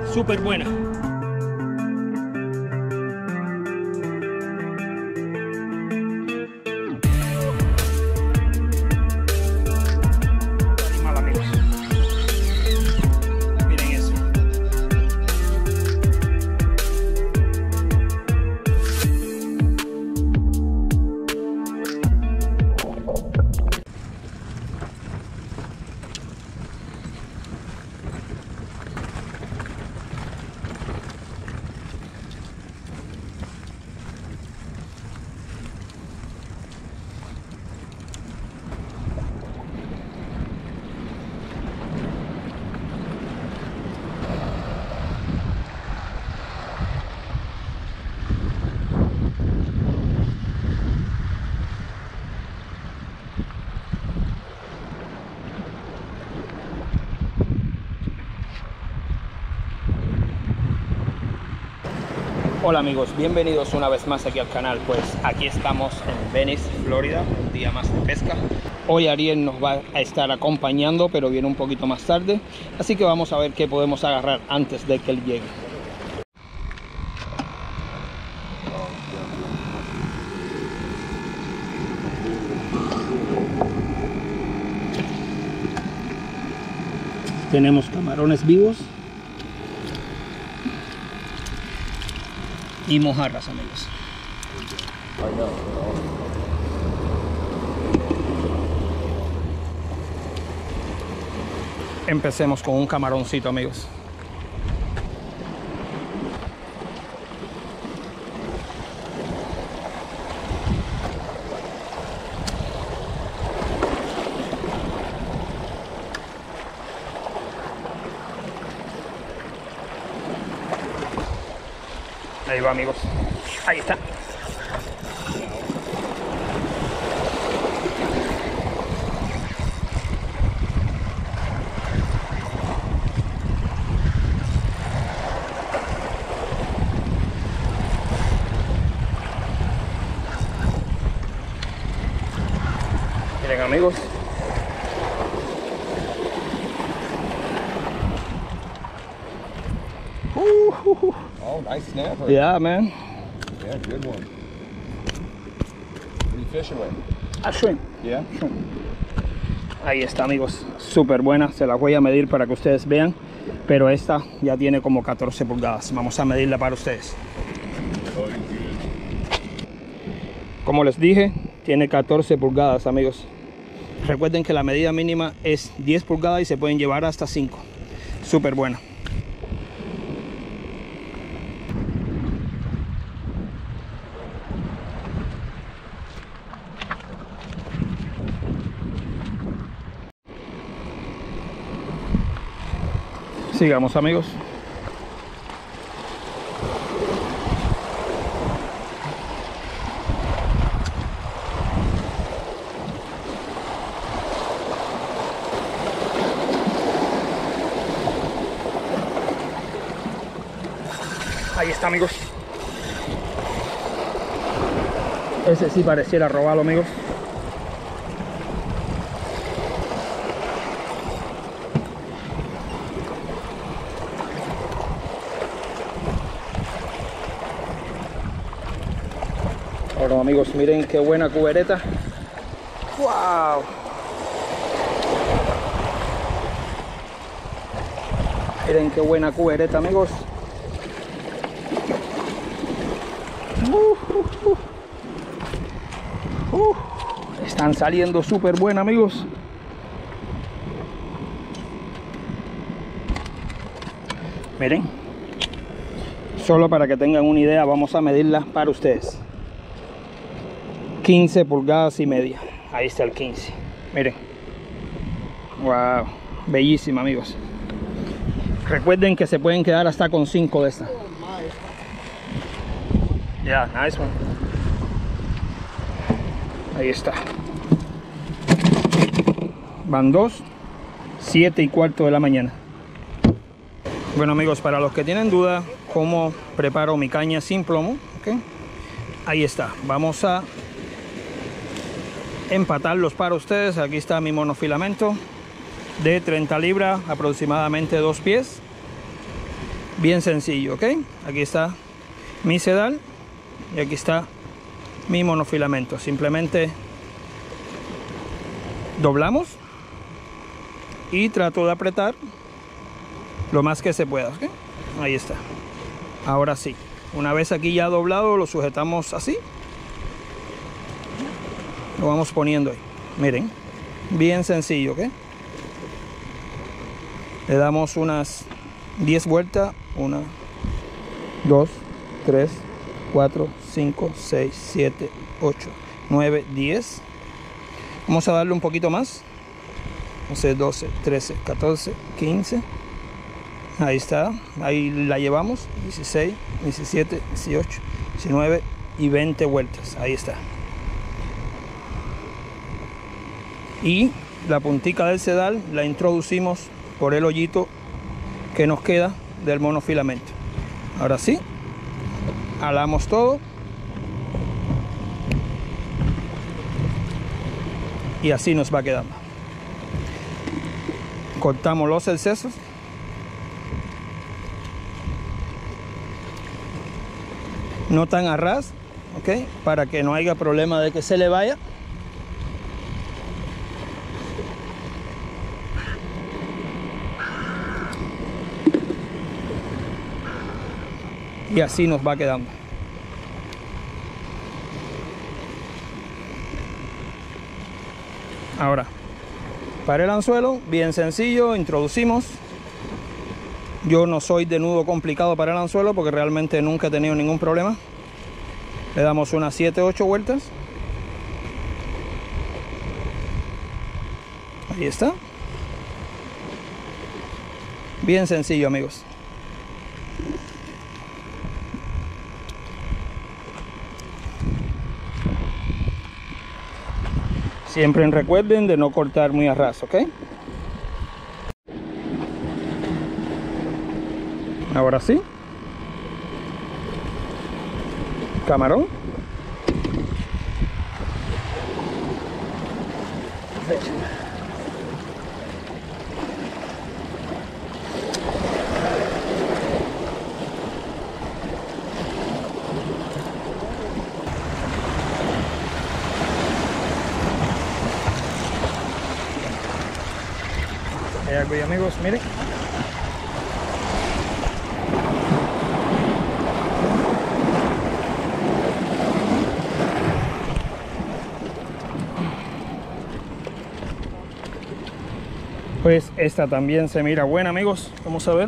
súper buena. Animal, amigos. Miren eso. Hola amigos, bienvenidos una vez más aquí al canal. Pues aquí estamos en Venice, Florida, un día más de pesca. Hoy Ariel nos va a estar acompañando, pero viene un poquito más tarde, así que vamos a ver qué podemos agarrar antes de que él llegue. Tenemos camarones vivos y mojarras, amigos. Empecemos con un camaroncito, amigos. Ahí va, amigos. Ahí está. Miren, amigos. Oh, nice snapper. Yeah, man. Yeah, good one. What are you fishing with? A shrimp. Yeah? Shrimp. Ahí está, amigos. Súper buena. Se la voy a medir para que ustedes vean. Pero esta ya tiene como 14 pulgadas. Vamos a medirla para ustedes. Como les dije, tiene 14 pulgadas, amigos. Recuerden que la medida mínima es 10 pulgadas y se pueden llevar hasta 5. Súper buena. Sigamos, amigos. Ahí está, amigos. Ese sí pareciera robarlo, amigos. Bueno, amigos, miren qué buena cubereta. ¡Wow! Miren qué buena cubereta, amigos. Están saliendo súper buenas, amigos. Miren. Solo para que tengan una idea, vamos a medirla para ustedes. 15 pulgadas y media. Ahí está el 15. Miren. Wow. Bellísima, amigos. Recuerden que se pueden quedar hasta con 5 de estas. Yeah, nice one. Ahí está. Van 2, 7:15 de la mañana. Bueno, amigos, para los que tienen duda cómo preparo mi caña sin plomo, ¿okay? Ahí está. Vamos a empatarlos para ustedes. Aquí está mi monofilamento de 30 libras, aproximadamente 2 pies. Bien sencillo, ¿ok? Aquí está mi sedal y aquí está mi monofilamento. Simplemente doblamos y trato de apretar lo más que se pueda, ¿ok? Ahí está. Ahora sí, una vez aquí ya doblado, lo sujetamos así. Lo vamos poniendo ahí. Miren, bien sencillo, ¿ok? Le damos unas 10 vueltas. 1, 2, 3, 4, 5, 6, 7, 8, 9, 10. Vamos a darle un poquito más. 11, 12, 13, 14, 15. Ahí está. Ahí la llevamos. 16, 17, 18, 19 y 20 vueltas. Ahí está. Y la puntica del sedal la introducimos por el hoyito que nos queda del monofilamento. Ahora sí, jalamos todo y así nos va quedando. Cortamos los excesos. No tan a ras, ¿ok? Para que no haya problema de que se le vaya. Y así nos va quedando. Ahora, para el anzuelo, bien sencillo, introducimos. Yo no soy de nudo complicado para el anzuelo porque realmente nunca he tenido ningún problema. Le damos unas 7, 8 vueltas. Ahí está. Bien sencillo, amigos. Siempre recuerden de no cortar muy a ras, ¿ok? Ahora sí. Camarón. Hay algo ahí, amigos, miren. Pues esta también se mira buena, amigos. Vamos a ver.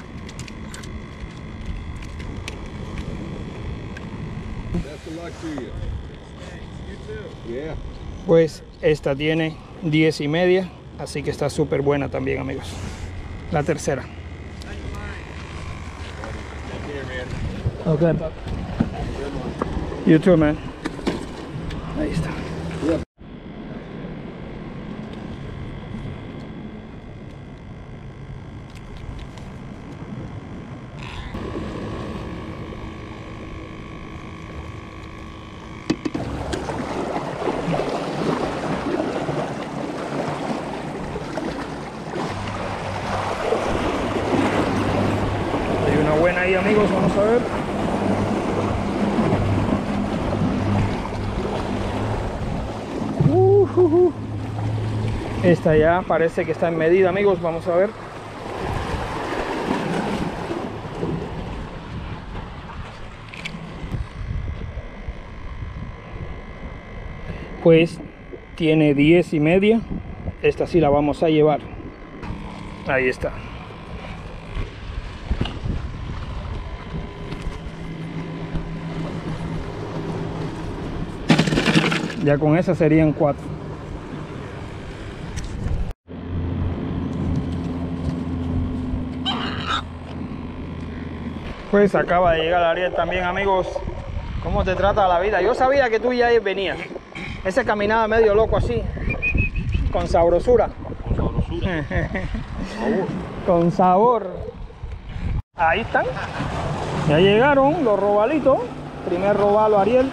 Pues esta tiene 10,5, así que está súper buena también, amigos. La tercera. Okay. You too, man. Ahí está. Hay una buena ahí, amigos, vamos a ver. Esta ya parece que está en medida, amigos, vamos a ver. Pues tiene 10,5. Esta sí la vamos a llevar. Ahí está. Ya con esa serían 4. Pues acaba de llegar Ariel también, amigos. ¿Cómo te trata la vida? Yo sabía que tú ya venías. Ese caminaba medio loco así. Con sabrosura. Con sabrosura. Con sabor. Ahí están. Ya llegaron los robalitos. Primer robalo, Ariel.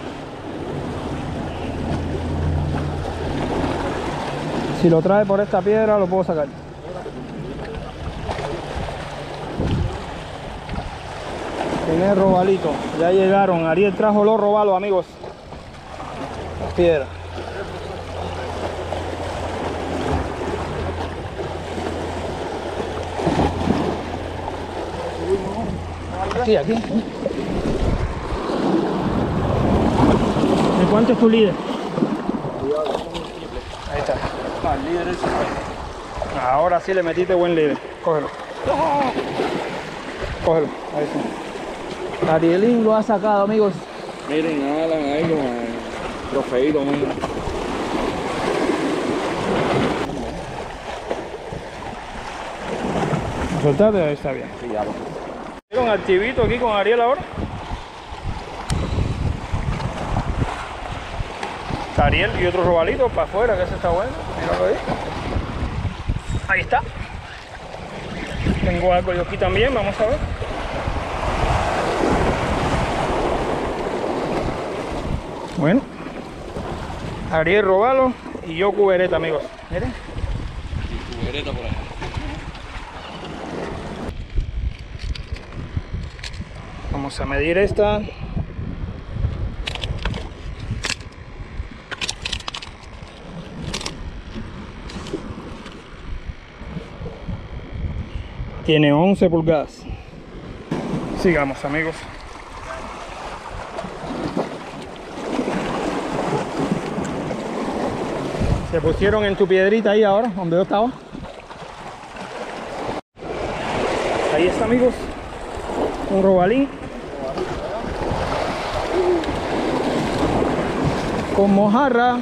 Si lo trae por esta piedra, lo puedo sacar. Primer robalito. Ya llegaron. Ariel trajo los robalos, amigos. Las piedras. Aquí, aquí. ¿De cuánto es tu líder? Ahí está. El líder es Ahora sí le metiste buen líder. Cógelo. Cógelo. Ahí está. Arielín lo ha sacado, amigos. Miren, Alan ahí con el trofeito, miren. ¿Soltaste? Ahí está bien. Sí, ya lo. ¿Vieron al chivito aquí con Ariel ahora? Está Ariel y otro robalito para afuera, que ese está bueno. Míralo ahí. Ahí está. Tengo algo yo aquí también, vamos a ver. Bueno. Ariel robalo y yo cubereta, amigos. Miren. Y cubereta por ahí. Vamos a medir esta. Tiene 11 pulgadas. Sigamos, amigos. Se pusieron en tu piedrita ahí ahora, donde yo estaba. Ahí está, amigos. Un robalín. Con mojarra.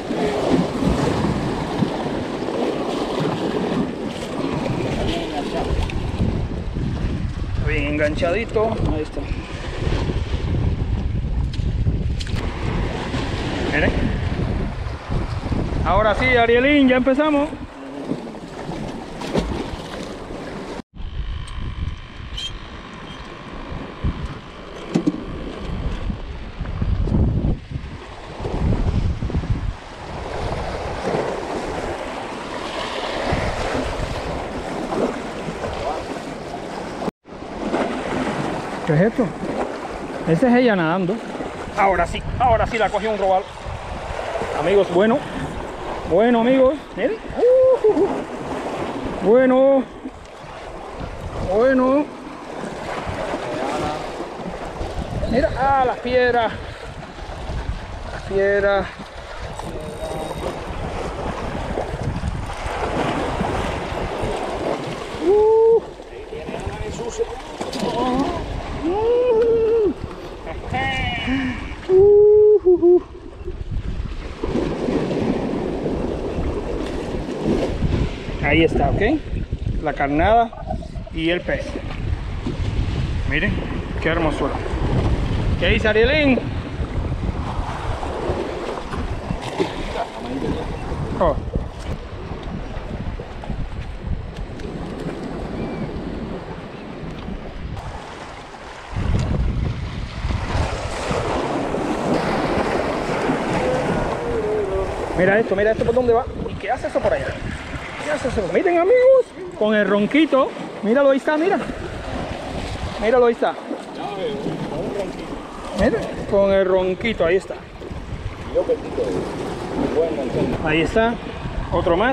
Bien enganchadito. Ahí está. Miren. Ahora sí, Arielín, ya empezamos. ¿Qué es esto? Esa es ella nadando. Ahora sí la cogió un robalo. Amigos, bueno, amigos, miren. Bueno. Mira, las piedras. Ahí está, ¿ok? La carnada y el pez. Miren, qué hermosura. ¿Qué dice Arielín? Oh. Mira esto por dónde va. ¿Y qué hace eso por allá? ¿Qué hace eso? Miren, amigos, con el ronquito. Míralo, ahí está, mira. Míralo, ahí está. Miren, con el ronquito, ahí está. Ahí está. Otro más.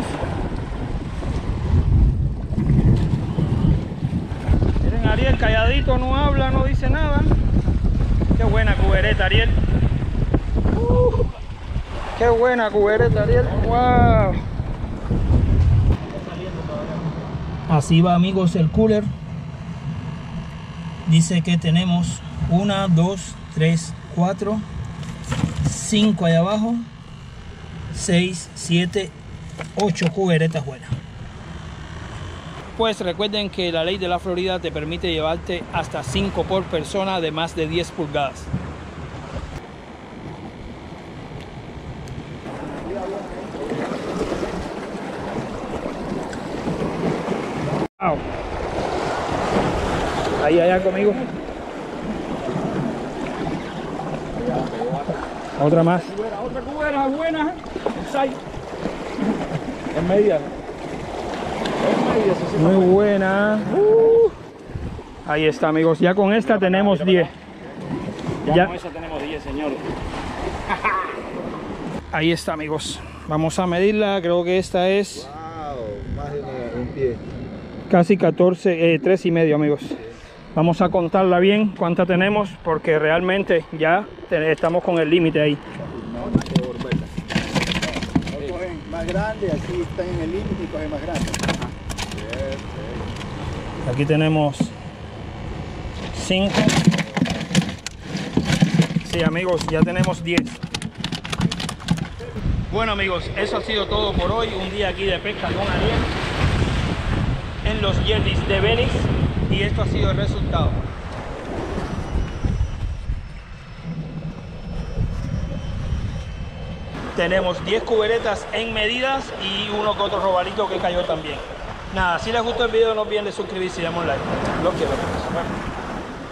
Miren, Ariel calladito, no habla, no dice nada. Qué buena cubereta, Ariel. Qué buena cubereta, Ariel. Wow. Así va, amigos, el cooler. Dice que tenemos 1, 2, 3, 4, 5 allá abajo, 6, 7, 8 cuberetas buenas. Pues recuerden que la ley de la Florida te permite llevarte hasta 5 por persona de más de 10 pulgadas. Wow. Ahí hay algo, amigo. Otra más. Otra cubera buena. Es media. Muy buena. Ahí está, amigos. Ya con esta tenemos 10. Ya con esa tenemos 10, señor. Ahí está, amigos. Vamos a medirla. Creo que esta es... Wow, más de un pie. Casi 14, 3,5, amigos. Vamos a contarla bien cuánta tenemos, porque realmente ya estamos con el límite ahí. Cogen más grande, así están en el límite y cogen más grande. Aquí tenemos 5. Sí, amigos, ya tenemos 10. Bueno, amigos, eso ha sido todo por hoy. Un día aquí de pesca con Ariel en los Yetis de Venice, y esto ha sido el resultado. Tenemos 10 cuberetas en medidas y uno que otro robalito que cayó también. Nada, si les gustó el video no olviden de suscribirse y darle un like. Los quiero. Bueno.